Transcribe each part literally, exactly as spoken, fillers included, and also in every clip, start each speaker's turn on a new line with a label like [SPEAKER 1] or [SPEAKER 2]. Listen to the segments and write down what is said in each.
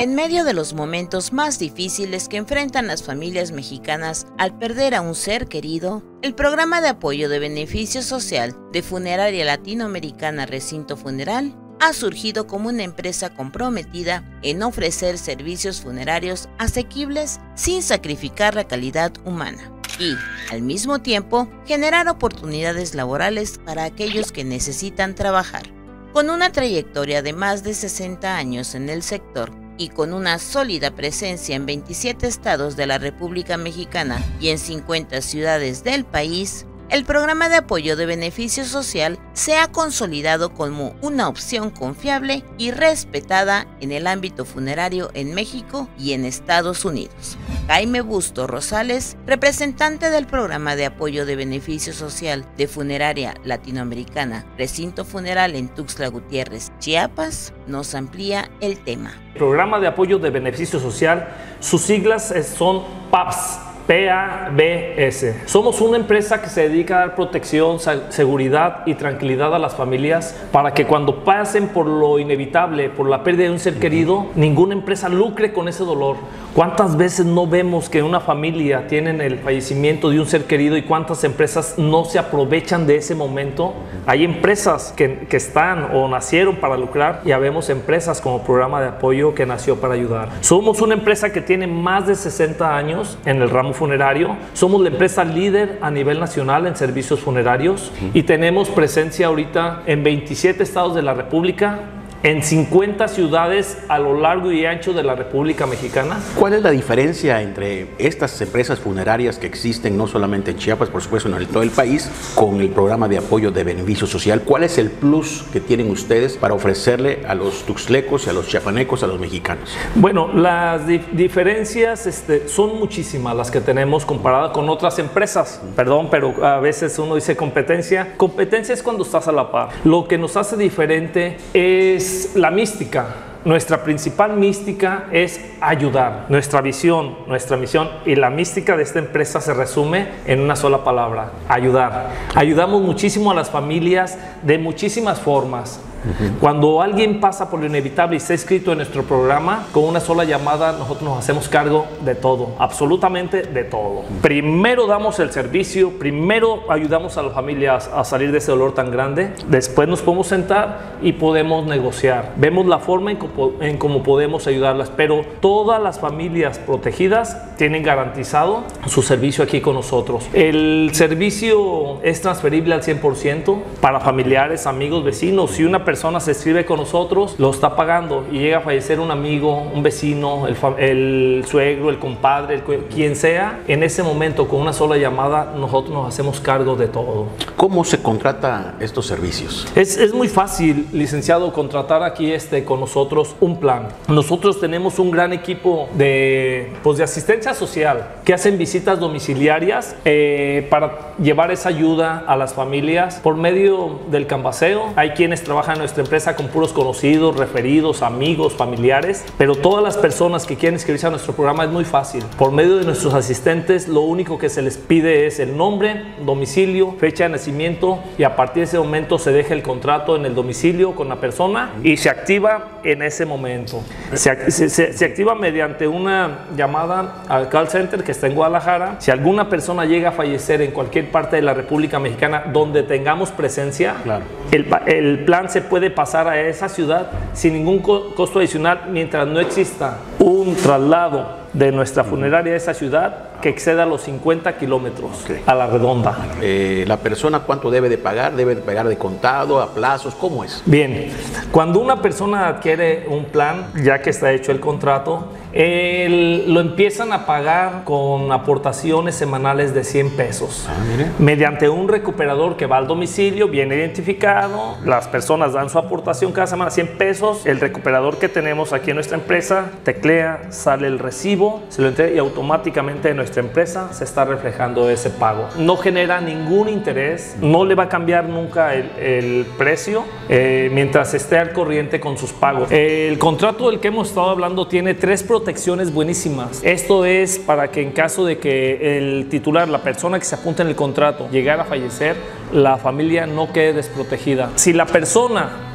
[SPEAKER 1] En medio de los momentos más difíciles que enfrentan las familias mexicanas al perder a un ser querido, el programa de apoyo de beneficio social de Funeraria Latinoamericana Recinto Funeral ha surgido como una empresa comprometida en ofrecer servicios funerarios asequibles sin sacrificar la calidad humana y, al mismo tiempo, generar oportunidades laborales para aquellos que necesitan trabajar. Con una trayectoria de más de sesenta años en el sector y con una sólida presencia en veintisiete estados de la República Mexicana y en cincuenta ciudades del país, el programa de apoyo de beneficio social se ha consolidado como una opción confiable y respetada en el ámbito funerario en México y en Estados Unidos. Jaime Busto Rosales, representante del programa de apoyo de beneficio social de Funeraria Latinoamericana Recinto Funeral en Tuxtla Gutiérrez, Chiapas, nos amplía el tema.
[SPEAKER 2] Programa de apoyo de beneficio social, sus siglas son P A B S. P A B S. Somos una empresa que se dedica a dar protección, seguridad y tranquilidad a las familias para que cuando pasen por lo inevitable, por la pérdida de un ser querido, ninguna empresa lucre con ese dolor. ¿Cuántas veces no vemos que una familia tiene el fallecimiento de un ser querido y cuántas empresas no se aprovechan de ese momento? Hay empresas que, que están o nacieron para lucrar y ya vemos empresas como programa de apoyo que nació para ayudar. Somos una empresa que tiene más de sesenta años en el ramo funerario. Somos la empresa líder a nivel nacional en servicios funerarios y tenemos presencia ahorita en veintisiete estados de la República, en cincuenta ciudades a lo largo y ancho de la República Mexicana.
[SPEAKER 3] ¿Cuál es la diferencia entre estas empresas funerarias que existen no solamente en Chiapas, por supuesto en todo el país, con el programa de apoyo de beneficio social? ¿Cuál es el plus que tienen ustedes para ofrecerle a los tuxtlecos y a los chiapanecos, a los mexicanos?
[SPEAKER 2] Bueno, las dif diferencias este, son muchísimas las que tenemos comparadas con otras empresas. Perdón, pero a veces uno dice competencia. Competencia es cuando estás a la par. Lo que nos hace diferente es la mística. Nuestra principal mística es ayudar. Nuestra visión, nuestra misión y la mística de esta empresa se resume en una sola palabra: ayudar. Ayudamos muchísimo a las familias de muchísimas formas. Uh-huh. Cuando alguien pasa por lo inevitable y está escrito en nuestro programa, con una sola llamada nosotros nos hacemos cargo de todo, absolutamente de todo. Uh-huh. Primero damos el servicio, primero ayudamos a las familias a salir de ese dolor tan grande, después nos podemos sentar y podemos negociar. Vemos la forma en, en cómo podemos ayudarlas, pero todas las familias protegidas tienen garantizado su servicio aquí con nosotros. El servicio es transferible al cien por ciento para familiares, amigos, vecinos. Si una persona persona se escribe con nosotros, lo está pagando y llega a fallecer un amigo, un vecino, el, el suegro, el compadre, el, quien sea, en ese momento con una sola llamada nosotros nos hacemos cargo de todo.
[SPEAKER 3] ¿Cómo se contrata estos servicios?
[SPEAKER 2] Es, es muy fácil, licenciado, contratar aquí este, con nosotros un plan. Nosotros tenemos un gran equipo de, pues, de asistencia social que hacen visitas domiciliarias eh, para llevar esa ayuda a las familias por medio del canvaseo. Hay quienes trabajan en nuestra empresa con puros conocidos, referidos, amigos, familiares, pero todas las personas que quieren inscribirse a nuestro programa es muy fácil. Por medio de nuestros asistentes, lo único que se les pide es el nombre, domicilio, fecha de nacimiento y a partir de ese momento se deja el contrato en el domicilio con la persona y se activa en ese momento. Se, se, se, se activa mediante una llamada al call center que está en Guadalajara. Si alguna persona llega a fallecer en cualquier parte de la República Mexicana donde tengamos presencia, claro, el, el plan se puede pasar a esa ciudad sin ningún costo adicional mientras no exista un traslado de nuestra funeraria a esa ciudad que exceda los cincuenta kilómetros okay. a la redonda.
[SPEAKER 3] Eh, ¿La persona cuánto debe de pagar? ¿Debe de pagar de contado, a plazos? ¿Cómo es?
[SPEAKER 2] Bien, cuando una persona adquiere un plan, ya que está hecho el contrato, el, lo empiezan a pagar con aportaciones semanales de cien pesos. Ah, mire. Mediante un recuperador que va al domicilio, bien identificado, las personas dan su aportación cada semana, cien pesos. El recuperador que tenemos aquí en nuestra empresa teclea, sale el recibo, se lo entrega y automáticamente en nuestra empresa se está reflejando ese pago. No genera ningún interés, no le va a cambiar nunca el, el precio eh, mientras esté al corriente con sus pagos. El contrato del que hemos estado hablando tiene tres protecciones buenísimas. Esto es para que en caso de que el titular, la persona que se apunta en el contrato, llegara a fallecer, la familia no quede desprotegida. Si la persona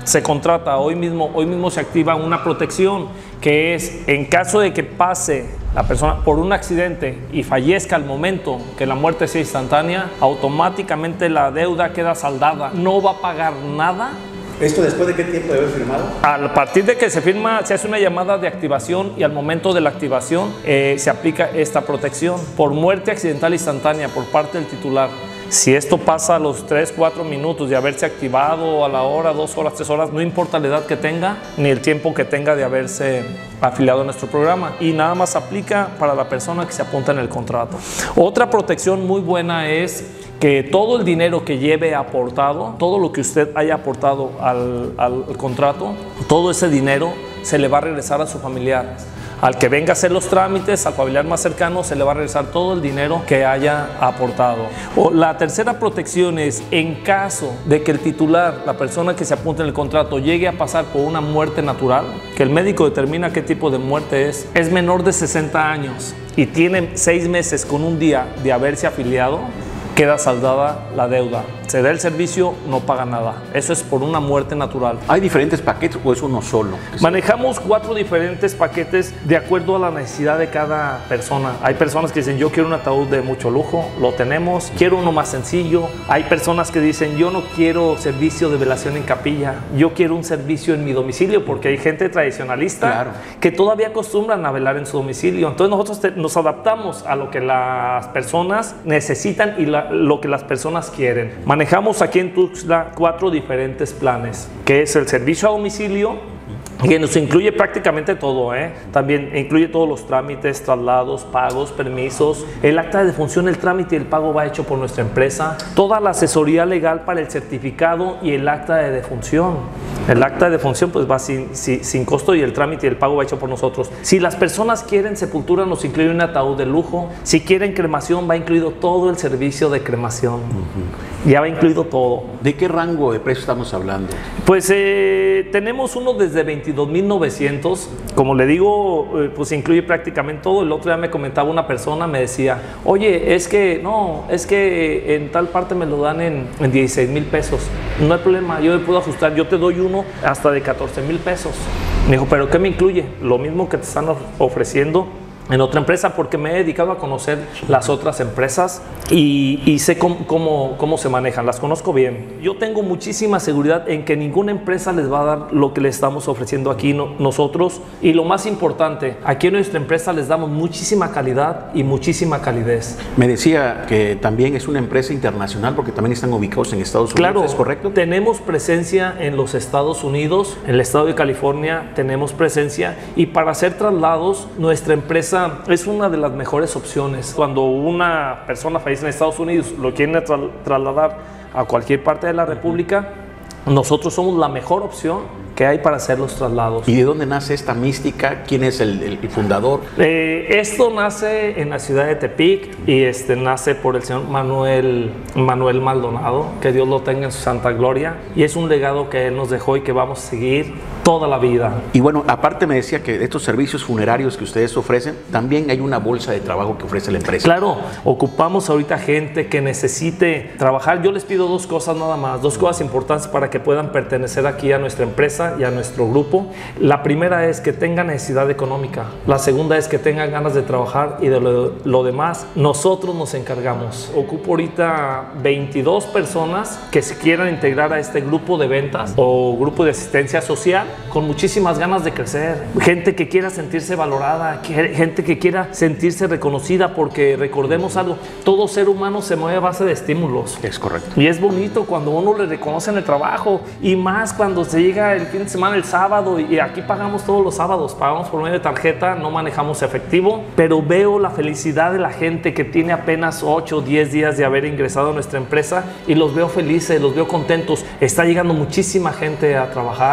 [SPEAKER 2] se contrata, hoy mismo, hoy mismo se activa una protección que es en caso de que pase la persona por un accidente y fallezca al momento que la muerte sea instantánea, automáticamente la deuda queda saldada, no va a pagar nada.
[SPEAKER 3] ¿Esto después de qué tiempo de haber firmado?
[SPEAKER 2] A partir de que se firma, se hace una llamada de activación y al momento de la activación eh, se aplica esta protección por muerte accidental instantánea por parte del titular. Si esto pasa a los tres, cuatro minutos de haberse activado, a la hora, dos horas, tres horas, no importa la edad que tenga ni el tiempo que tenga de haberse afiliado a nuestro programa, y nada más aplica para la persona que se apunta en el contrato. Otra protección muy buena es que todo el dinero que lleve aportado, todo lo que usted haya aportado al, al, al contrato, todo ese dinero se le va a regresar a su familiar. Al que venga a hacer los trámites, al familiar más cercano, se le va a regresar todo el dinero que haya aportado. O la tercera protección es, en caso de que el titular, la persona que se apunte en el contrato, llegue a pasar por una muerte natural, que el médico determina qué tipo de muerte es, es menor de sesenta años y tiene seis meses con un día de haberse afiliado, queda saldada la deuda. Se da el servicio, no paga nada. Eso es por una muerte natural.
[SPEAKER 3] ¿Hay diferentes paquetes o es uno solo?
[SPEAKER 2] Manejamos cuatro diferentes paquetes de acuerdo a la necesidad de cada persona. Hay personas que dicen, yo quiero un ataúd de mucho lujo, lo tenemos. Quiero uno más sencillo. Hay personas que dicen, yo no quiero servicio de velación en capilla, yo quiero un servicio en mi domicilio, porque hay gente tradicionalista, claro, que todavía acostumbran a velar en su domicilio. Entonces nosotros te, nos adaptamos a lo que las personas necesitan y la, lo que las personas quieren. Manejamos aquí en Tuxtla cuatro diferentes planes, que es el servicio a domicilio, que nos incluye prácticamente todo, ¿eh? También incluye todos los trámites, traslados, pagos, permisos, el acta de defunción, el trámite y el pago va hecho por nuestra empresa, toda la asesoría legal para el certificado y el acta de defunción. El acta de defunción pues va sin, sin, sin costo y el trámite y el pago va hecho por nosotros. Si las personas quieren sepultura, nos incluye un ataúd de lujo. Si quieren cremación, va incluido todo el servicio de cremación. Uh-huh. Ya va incluido todo.
[SPEAKER 3] ¿De qué rango de precio estamos hablando?
[SPEAKER 2] Pues eh, tenemos uno desde veintidós mil novecientos. Como le digo, eh, pues incluye prácticamente todo. El otro día me comentaba una persona, me decía, oye, es que no, es que en tal parte me lo dan en, en dieciséis mil pesos. No hay problema, yo me puedo ajustar, yo te doy uno hasta de catorce mil pesos. Me dijo, ¿pero qué me incluye? Lo mismo que te están ofreciendo en otra empresa, porque me he dedicado a conocer las otras empresas y, y sé cómo, cómo, cómo se manejan, las conozco bien. Yo tengo muchísima seguridad en que ninguna empresa les va a dar lo que le estamos ofreciendo aquí no, nosotros, y lo más importante, aquí en nuestra empresa les damos muchísima calidad y muchísima calidez.
[SPEAKER 3] Me decía que también es una empresa internacional porque también están ubicados en Estados Unidos,
[SPEAKER 2] claro,
[SPEAKER 3] ¿es correcto?
[SPEAKER 2] Tenemos presencia en los Estados Unidos, en el estado de California tenemos presencia, y para hacer traslados nuestra empresa es una de las mejores opciones. Cuando una persona fallece en Estados Unidos, lo quieren tra trasladar a cualquier parte de la República, nosotros somos la mejor opción que hay para hacer los traslados.
[SPEAKER 3] ¿Y de dónde nace esta mística? ¿Quién es el, el, el fundador?
[SPEAKER 2] Eh, esto nace en la ciudad de Tepic y este, nace por el señor Manuel, Manuel Maldonado, que Dios lo tenga en su santa gloria, y es un legado que él nos dejó y que vamos a seguir toda la vida.
[SPEAKER 3] Y bueno, aparte me decía que de estos servicios funerarios que ustedes ofrecen, también hay una bolsa de trabajo que ofrece la empresa.
[SPEAKER 2] Claro, ocupamos ahorita gente que necesite trabajar. Yo les pido dos cosas nada más, dos cosas importantes para que puedan pertenecer aquí a nuestra empresa y a nuestro grupo. La primera es que tengan necesidad económica, la segunda es que tengan ganas de trabajar, y de lo, lo demás nosotros nos encargamos. Ocupo ahorita veintidós personas que se quieran integrar a este grupo de ventas o grupo de asistencia social con muchísimas ganas de crecer, gente que quiera sentirse valorada, gente que quiera sentirse reconocida, porque recordemos algo, todo ser humano se mueve a base de estímulos.
[SPEAKER 3] Es correcto.
[SPEAKER 2] Y es bonito cuando uno le reconoce en el trabajo, y más cuando se llega el fin de semana, el sábado, y aquí pagamos todos los sábados, pagamos por medio de tarjeta, no manejamos efectivo, pero veo la felicidad de la gente que tiene apenas ocho o diez días de haber ingresado a nuestra empresa, y los veo felices, los veo contentos. Está llegando muchísima gente a trabajar.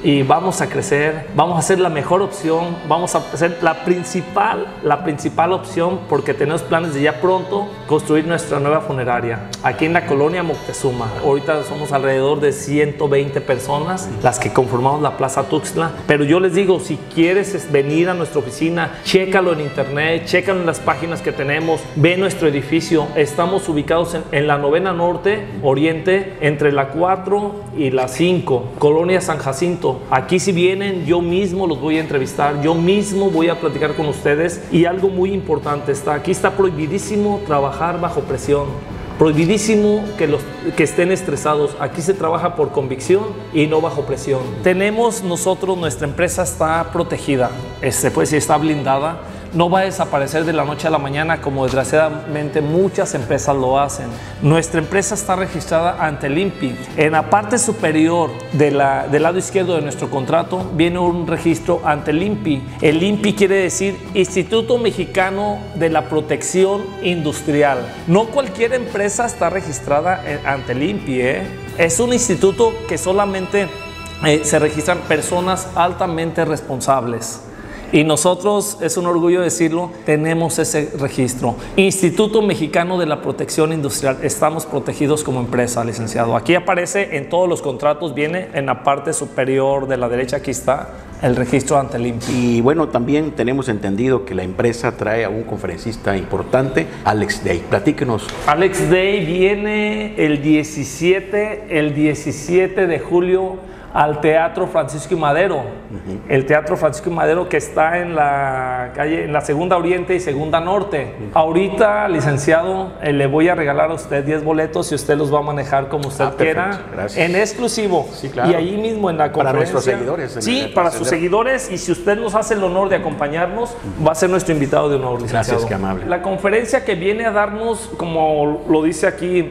[SPEAKER 2] y vamos a crecer, vamos a ser la mejor opción, vamos a ser la principal, la principal opción porque tenemos planes de ya pronto construir nuestra nueva funeraria aquí en la colonia Moctezuma. Ahorita somos alrededor de ciento veinte personas las que conformamos la Plaza Tuxtla, pero yo les digo, si quieres venir a nuestra oficina, chécalo en internet, chécalo en las páginas que tenemos, ve nuestro edificio. Estamos ubicados en, en la novena norte, oriente, entre la cuatro y la cinco, colonia San Jacinto. Aquí si vienen, yo mismo los voy a entrevistar, yo mismo voy a platicar con ustedes. Y algo muy importante, está aquí está prohibidísimo trabajar bajo presión. Prohibidísimo que, los, que estén estresados. Aquí se trabaja por convicción y no bajo presión. Tenemos nosotros, nuestra empresa está protegida, se puede decir, está blindada. No va a desaparecer de la noche a la mañana como desgraciadamente muchas empresas lo hacen. Nuestra empresa está registrada ante el I N P I. En la parte superior de la, del lado izquierdo de nuestro contrato viene un registro ante el I N P I. El I N P I quiere decir Instituto Mexicano de la Protección Industrial. No cualquier empresa está registrada ante el I N P I, ¿eh? Es un instituto que solamente eh, se registran personas altamente responsables. Y nosotros, es un orgullo decirlo, tenemos ese registro. Instituto Mexicano de la Protección Industrial. Estamos protegidos como empresa, licenciado. Aquí aparece en todos los contratos, viene en la parte superior de la derecha, aquí está el registro ante el I N P I.
[SPEAKER 3] Y bueno, también tenemos entendido que la empresa trae a un conferencista importante, Alex Day. Platíquenos.
[SPEAKER 2] Alex Day viene el diecisiete, el diecisiete de julio al Teatro Francisco y Madero. Uh-huh. El Teatro Francisco y Madero que está en la calle, en la Segunda Oriente y Segunda Norte. Uh-huh. Ahorita, licenciado, eh, le voy a regalar a usted diez boletos y usted los va a manejar como usted ah, quiera. Gracias. En exclusivo. Sí, claro. Y ahí mismo en la conferencia. Para nuestros seguidores. Sí, para sus seguidores. Y si usted nos hace el honor de acompañarnos, uh-huh, va a ser nuestro invitado de honor, licenciado.
[SPEAKER 3] Gracias, qué amable.
[SPEAKER 2] La conferencia que viene a darnos, como lo dice aquí,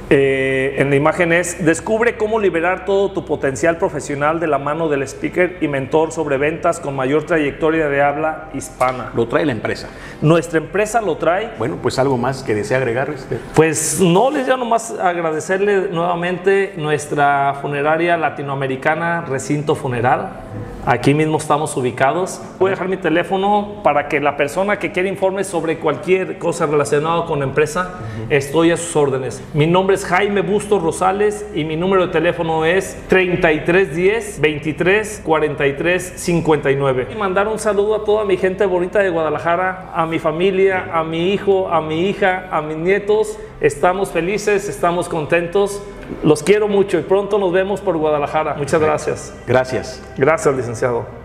[SPEAKER 2] Eh, en la imagen es: descubre cómo liberar todo tu potencial profesional de la mano del speaker y mentor sobre ventas con mayor trayectoria de habla hispana.
[SPEAKER 3] ¿Lo trae la empresa?
[SPEAKER 2] Nuestra empresa lo trae.
[SPEAKER 3] Bueno, pues algo más que desea agregar. Este.
[SPEAKER 2] Pues no, les llamo más agradecerle nuevamente nuestra funeraria latinoamericana, Recinto Funeral. Aquí mismo estamos ubicados. Voy a dejar mi teléfono para que la persona que quiera informes sobre cualquier cosa relacionada con la empresa, uh-huh, estoy a sus órdenes. Mi nombre es Jaime Bustos Rosales y mi número de teléfono es treinta y tres diez, veintitrés, cuarenta y tres, cincuenta y nueve. Y mandar un saludo a toda mi gente bonita de Guadalajara, a mi familia, a mi hijo, a mi hija, a mis nietos. Estamos felices, estamos contentos. Los quiero mucho y pronto nos vemos por Guadalajara. Muchas gracias.
[SPEAKER 3] Gracias.
[SPEAKER 2] Gracias, licenciado.